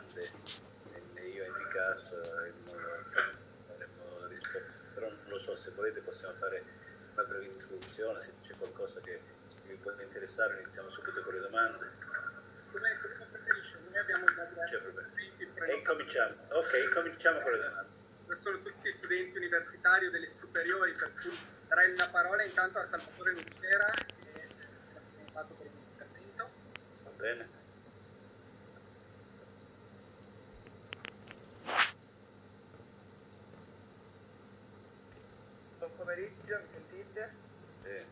domande e io in ogni caso avremmo risposto, però non lo so, se volete possiamo fare una breve introduzione, se c'è qualcosa che vi può interessare iniziamo subito con le domande. Come preferisce, noi abbiamo già e cominciamo con le domande. Sono tutti studenti universitari o delle superiori, per cui darei la parola intanto a Salvatore Lucera e fatto per l'intervento. Va bene. Buon pomeriggio, mi sentite? Sì.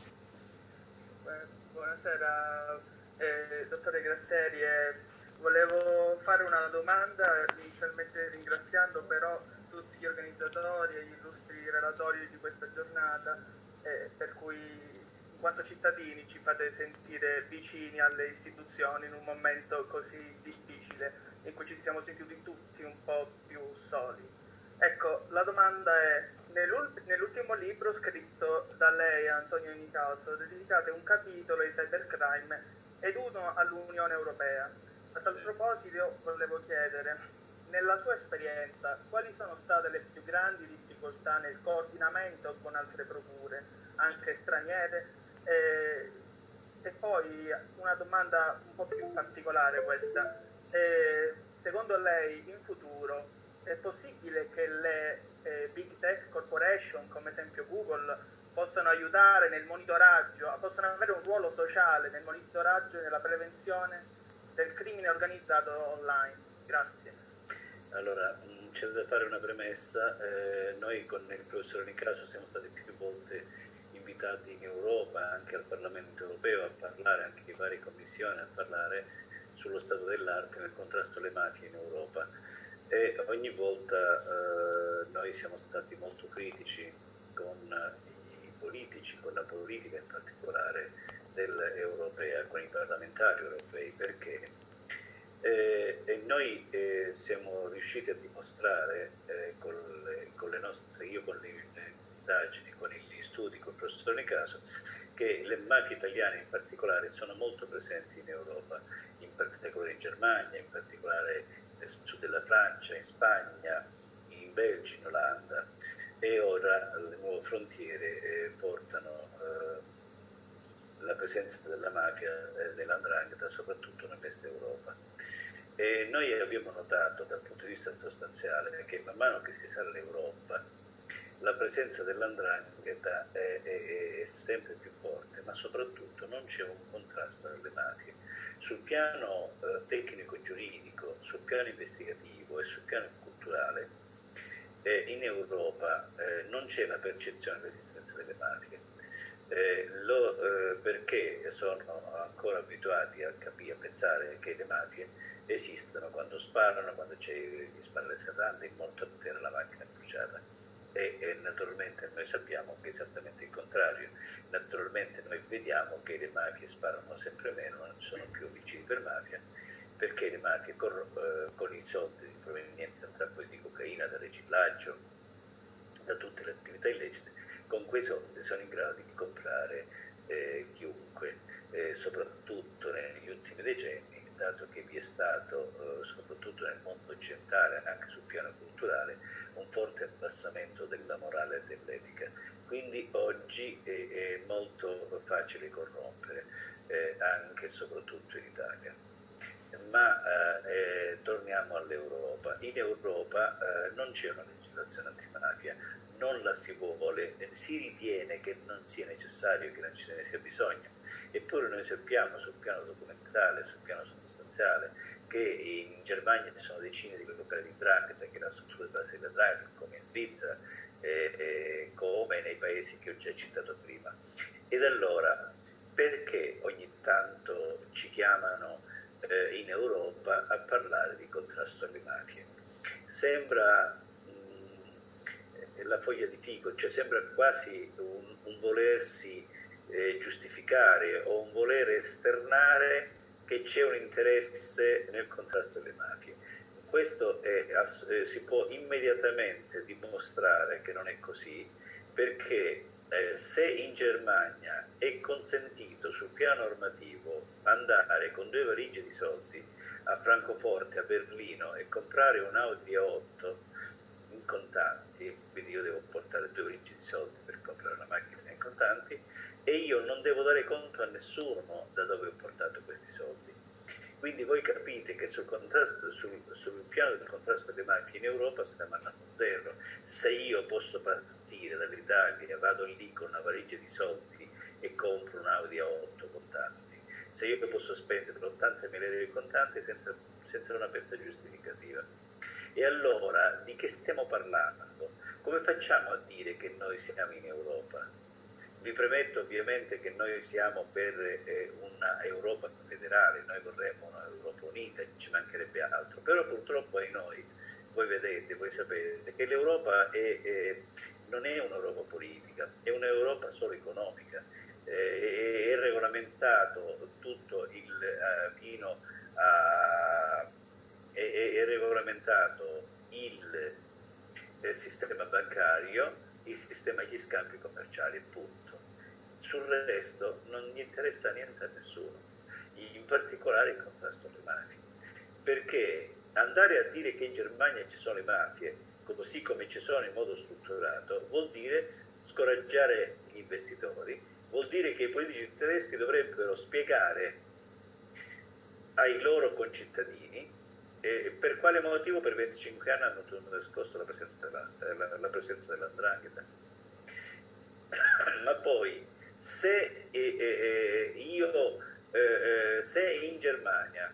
Buonasera, dottore Gratteri. Volevo fare una domanda, inizialmente ringraziando però tutti gli organizzatori e gli illustri relatori di questa giornata, per cui in quanto cittadini ci fate sentire vicini alle istituzioni in un momento così difficile in cui ci siamo sentiti tutti un po' più soli. Ecco, la domanda è: nell'ultimo libro scritto da lei, Antonio Nicauso, dedicate un capitolo ai cybercrime ed uno all'Unione Europea. A tal proposito volevo chiedere, nella sua esperienza, quali sono state le più grandi difficoltà nel coordinamento con altre procure, anche straniere? E poi una domanda un po' più particolare questa. Secondo lei, in futuro, è possibile che le big tech corporation, come esempio Google, possano aiutare nel monitoraggio, possano avere un ruolo sociale nel monitoraggio e nella prevenzione del crimine organizzato online? Grazie. Allora, c'è da fare una premessa. Noi con il professor Nicaso siamo stati più volte invitati in Europa, anche al Parlamento europeo, a parlare, anche in varie commissioni, a parlare sullo stato dell'arte nel contrasto alle mafie in Europa. E ogni volta noi siamo stati molto critici con i politici, con la politica in particolare dell'europea, con i parlamentari europei, perché noi siamo riusciti a dimostrare con le nostre, io con le indagini, con gli studi, con il professor Nicaso, che le mafie italiane in particolare sono molto presenti in Europa, in particolare in Germania, in particolare nel sud della Francia, in Spagna, in Belgio, in Olanda, e ora le nuove frontiere portano la presenza della mafia dell''ndrangheta soprattutto nell'est Europa. E noi abbiamo notato dal punto di vista sostanziale che man mano che si sale all'Europa la presenza dell''ndrangheta è sempre più forte, ma soprattutto non c'è un contrasto alle mafie. Sul piano tecnico-giuridico, sul piano investigativo e sul piano culturale, in Europa non c'è la percezione dell'esistenza delle mafie. Perché sono ancora abituati a pensare che le mafie esistono quando sparano, quando c'è gli sparare serrandi, il morto a terra, la macchina bruciata. E naturalmente noi sappiamo che è esattamente il contrario. Naturalmente noi vediamo che le mafie sparano sempre meno, non sono più omicidi per mafia, perché le mafie con i soldi di provenienza tra poi di cocaina, da riciclaggio, da tutte le attività illecite, con quei soldi sono in grado di comprare chiunque, soprattutto negli ultimi decenni, dato che vi è stato, soprattutto nel mondo occidentale, anche sul piano culturale, un forte abbassamento della morale e dell'etica. Quindi oggi è molto facile corrompere, anche e soprattutto in Italia. Ma torniamo all'Europa. In Europa non c'è una legislazione antimafia, non la si vuole, si ritiene che non sia necessario, che non ce ne sia bisogno. Eppure noi sappiamo sul piano documentale, sul piano sostanziale, che in Germania ci sono decine di cooperative di 'ndrangheta, che è la struttura di base della 'ndrangheta, come in Svizzera, come nei paesi che ho già citato prima. Ed allora, perché ogni tanto ci chiamano in Europa a parlare di contrasto alle mafie? Sembra la foglia di fico, cioè sembra quasi un volersi giustificare o un voler esternare che c'è un interesse nel contrasto alle mafie. Questo si può immediatamente dimostrare che non è così, perché se in Germania è consentito sul piano normativo andare con 2 valigie di soldi a Francoforte, a Berlino e comprare un Audi A8 in contanti, quindi io devo portare 2 valigie di soldi per comprare una macchina in contanti e io non devo dare conto a nessuno da dove ho portato questi soldi. Quindi voi capite che sul piano del contrasto alle mafie in Europa stiamo andando zero. Se io posso partire dall'Italia, vado lì con una valigia di soldi e compro un Audi A8 contanti, se io posso spendere 80.000 euro in contanti senza una pensa giustificativa. E allora di che stiamo parlando? Come facciamo a dire che noi siamo in Europa? Vi premetto ovviamente che noi siamo per una Europa federale, noi vorremmo una Europa unita, ci mancherebbe altro, però purtroppo ai noi, voi vedete, voi sapete che l'Europa non è un'Europa politica, è un'Europa solo economica, è regolamentato tutto fino a... è regolamentato il sistema bancario, il sistema degli scambi commerciali, punto. Sul resto non gli interessa niente a nessuno, in particolare il contrasto alle mafie, perché andare a dire che in Germania ci sono le mafie, così come ci sono in modo strutturato, vuol dire scoraggiare gli investitori, vuol dire che i politici tedeschi dovrebbero spiegare ai loro concittadini per quale motivo per 25 anni hanno nascosto la presenza dell''ndrangheta. Ma poi se in Germania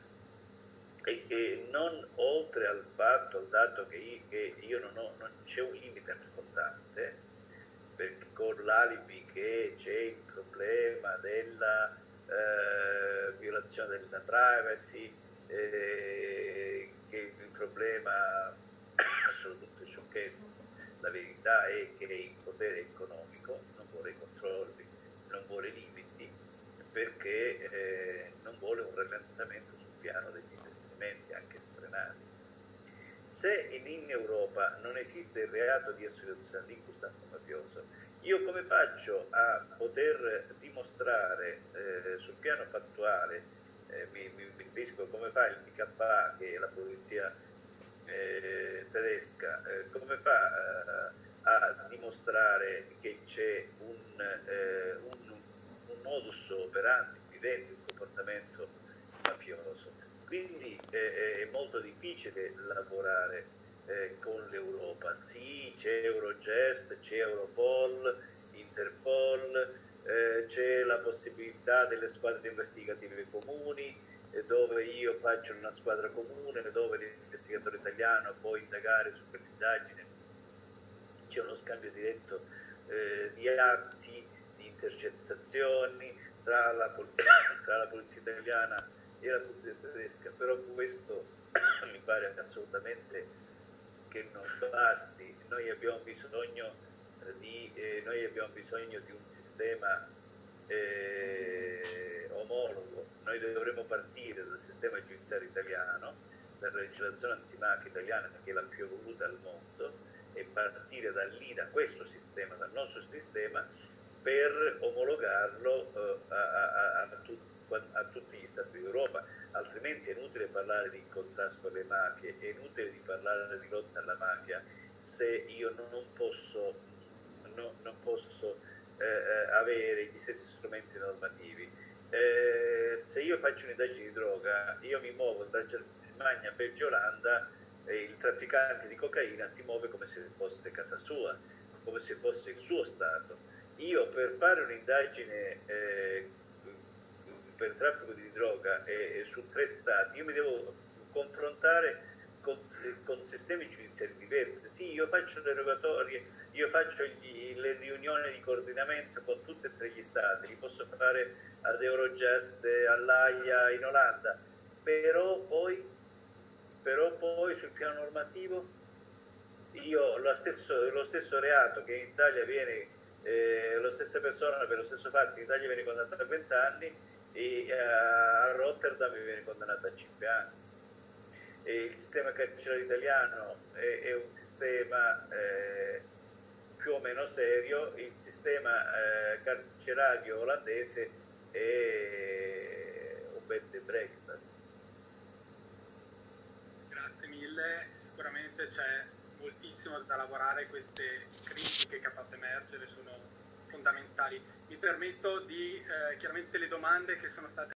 non oltre al fatto, al dato che non c'è un limite al contante, perché con l'alibi che c'è il problema della violazione della privacy, che il problema sono tutte sciocchezze, la verità è che il potere economico non vuole controlli, non vuole limiti, perché non vuole un rallentamento sul piano degli investimenti anche strenati. Se in Europa non esiste il reato di associazione di inquinamento mafioso, io come faccio a poter dimostrare sul piano fattuale, mi riferisco come fa il PKA, che è la polizia tedesca, come fa a dimostrare che c'è un modus operandi evidente, un comportamento mafioso? Quindi è molto difficile lavorare con l'Europa. Sì, c'è Eurojust, c'è Europol, Interpol, c'è la possibilità delle squadre investigative comuni, dove io faccio una squadra comune, dove l'investigatore italiano può indagare su quell'indagine. C'è uno scambio diretto di atti, di intercettazioni tra la polizia italiana e la polizia tedesca, però questo mi pare assolutamente che non basti. Noi abbiamo bisogno di un sistema omologo. Noi dovremmo partire dal sistema giudiziario italiano, dalla legislazione antimafia italiana, che è la più evoluta al mondo, e partire da lì, da questo sistema, dal nostro sistema, per omologarlo a tutti gli Stati d'Europa. Altrimenti è inutile parlare di contrasto alle mafie, è inutile di parlare di lotta alla mafia se io non posso avere gli stessi strumenti normativi. Se io faccio un'indagine di droga, io mi muovo da Germania, Belgio, Olanda, il trafficante di cocaina si muove come se fosse casa sua, come se fosse il suo Stato. Io per fare un'indagine per traffico di droga su 3 Stati, io mi devo confrontare con sistemi giudiziari diversi. Sì, io faccio le rogatorie, io faccio le riunioni di coordinamento con tutti e 3 gli Stati, li posso fare ad Eurojust, all'AIA in Olanda, però poi sul piano normativo io lo stesso reato che in Italia viene la stessa persona per lo stesso fatto in Italia viene condannata a 20 anni e a Rotterdam viene condannata a 5 anni. E il sistema carcerario italiano è un sistema più o meno serio, il sistema carcerario olandese è un bed and breakfast. sicuramente c'è moltissimo da lavorare, queste critiche che ha fatto emergere sono fondamentali. Mi permetto di, chiaramente le domande che sono state